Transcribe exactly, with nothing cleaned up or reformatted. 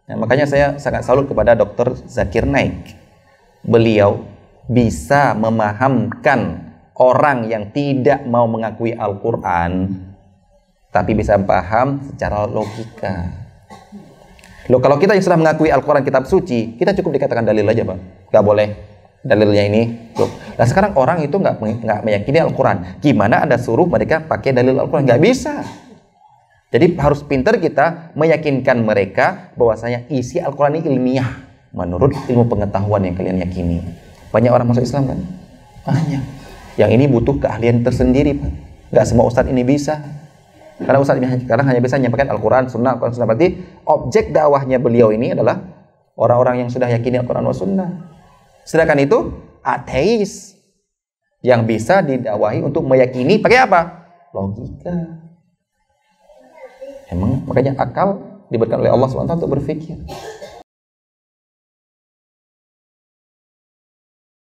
Nah, makanya saya sangat salut kepada dokter Zakir Naik. Beliau bisa memahamkan orang yang tidak mau mengakui Al-Quran, tapi bisa paham secara logika. Loh, kalau kita yang sudah mengakui Al-Quran kitab suci, kita cukup dikatakan dalil aja, Pak. Gak boleh dalilnya ini. Loh. Nah sekarang orang itu nggak nggak meyakini Al-Quran. Gimana Anda suruh mereka pakai dalil Al-Quran? Nggak bisa. Jadi harus pintar kita meyakinkan mereka bahwasanya isi Al-Quran ini ilmiah menurut ilmu pengetahuan yang kalian yakini. Banyak orang masuk Islam kan? Banyak. Yang ini butuh keahlian tersendiri, Pak. Nggak semua ustadz ini bisa. Karena ustadz ini karena hanya bisa menyampaikan Al-Quran, Sunnah, Al-Quran, Sunnah. Berarti objek dakwahnya beliau ini adalah orang-orang yang sudah yakini Al-Quran wa Sunnah. Sedangkan itu ateis yang bisa didakwahi untuk meyakini pakai apa? Logika. Emang makanya akal diberikan oleh Allah subhanahu wa taala untuk berpikir.